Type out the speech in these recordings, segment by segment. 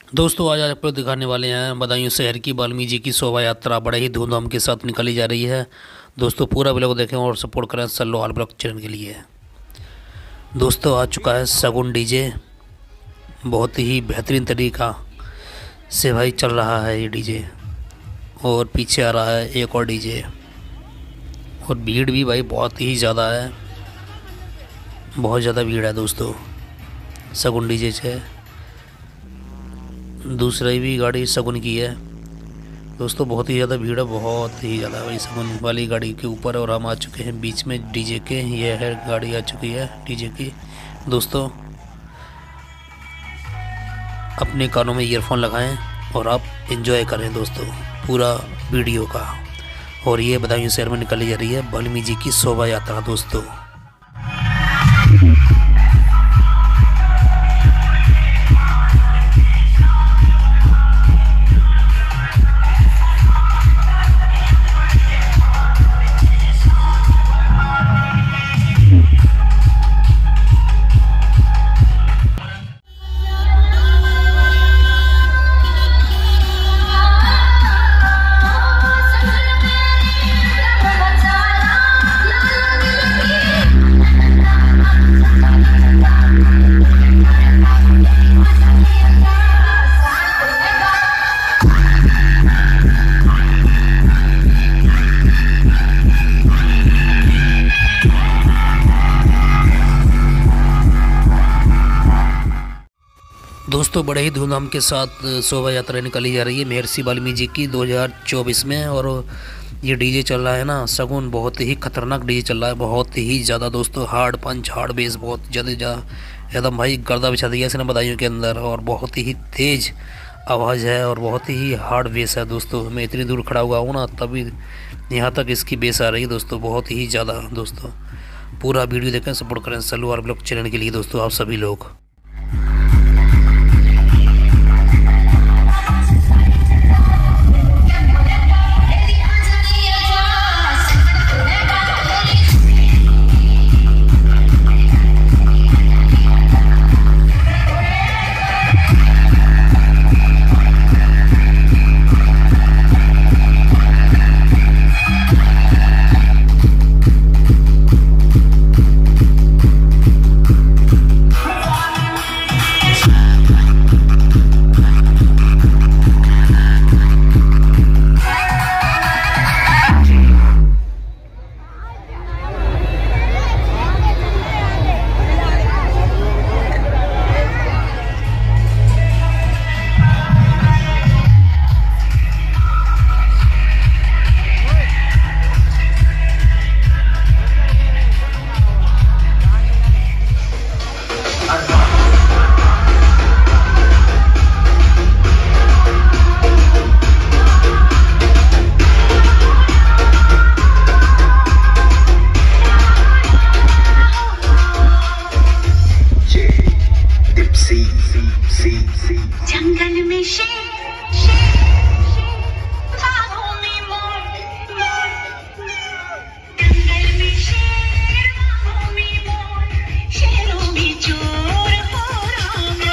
दोस्तों आज आपको दिखाने वाले हैं बदायूं शहर की वाल्मीकि जी की शोभा यात्रा बड़े ही धूमधाम के साथ निकाली जा रही है। दोस्तों पूरा ब्लॉग देखें और सपोर्ट करें सल्लो आल ब्लॉग चैनल के लिए। दोस्तों आ चुका है शगुन डीजे, बहुत ही बेहतरीन तरीका से भाई चल रहा है ये डीजे, और पीछे आ रहा है एक और डीजे, और भीड़ भी भाई बहुत ही ज़्यादा है, बहुत ज़्यादा भीड़ है दोस्तों। शगुन डीजे से दूसरी भी गाड़ी शगुन की है दोस्तों, बहुत ही ज़्यादा भीड़ है, बहुत ही ज़्यादा भाई शगुन वाली गाड़ी के ऊपर। और हम आ चुके हैं बीच में डीजे के, ये है गाड़ी आ चुकी है डीजे की। दोस्तों अपने कानों में ईयरफोन लगाएं और आप एंजॉय करें दोस्तों पूरा वीडियो का। और ये बदायूं शहर में निकाली जा रही है वाल्मीकि जी की शोभा यात्रा दोस्तों। दोस्तों बड़े ही धूमधाम के साथ शोभा यात्रा निकाली जा रही है महर्षि वाल्मीकि जी की 2024 में। और ये डीजे चल रहा है ना शगुन, बहुत ही खतरनाक डीजे चल रहा है, बहुत ही ज़्यादा दोस्तों। हार्ड पंच हार्ड बेस बहुत ज़्यादा एकदम भाई गर्दा बिछा दिया इसने बदायूं के अंदर, और बहुत ही तेज़ आवाज़ है और बहुत ही हार्ड बेस है दोस्तों। मैं इतनी दूर खड़ा हुआ हूँ ना तभी यहाँ तक इसकी बेस आ रही है दोस्तों, बहुत ही ज़्यादा दोस्तों। पूरा वीडियो देखें, सपोर्ट करें सल्लू आल ब्लॉग चैनल के लिए दोस्तों आप सभी लोग। जंगल में शेर बागों में मोर, जंगल में शेर बागों में मोर, शेरों में चोर हो रहा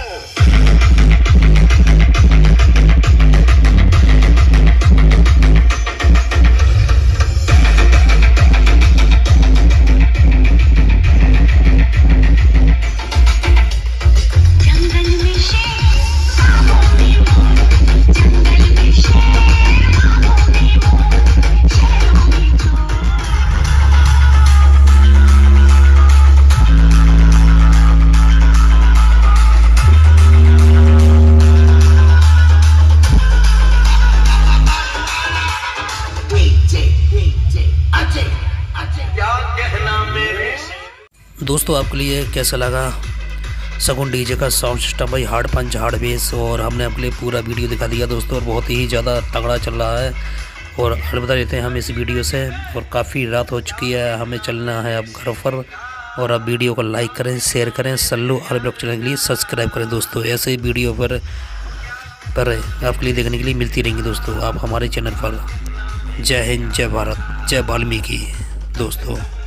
दोस्तों आपके लिए कैसा लगा शगुन डीजे का साउंड सिस्टम भाई, हार्ड पंच हार्ड बेस, और हमने आपके लिए पूरा वीडियो दिखा दिया दोस्तों। और बहुत ही ज़्यादा तगड़ा चल रहा है, और अलविदा देते हैं हम इस वीडियो से। और काफ़ी रात हो चुकी है, हमें चलना है अब घर पर। और आप वीडियो को लाइक करें, शेयर करें, सल्लू आल ब्लॉग चैनल के लिए सब्सक्राइब करें दोस्तों। ऐसे ही वीडियो पर आपके लिए देखने के लिए मिलती रहेंगी दोस्तों आप हमारे चैनल पर। जय हिंद, जय भारत, जय वाल्मीकि दोस्तों।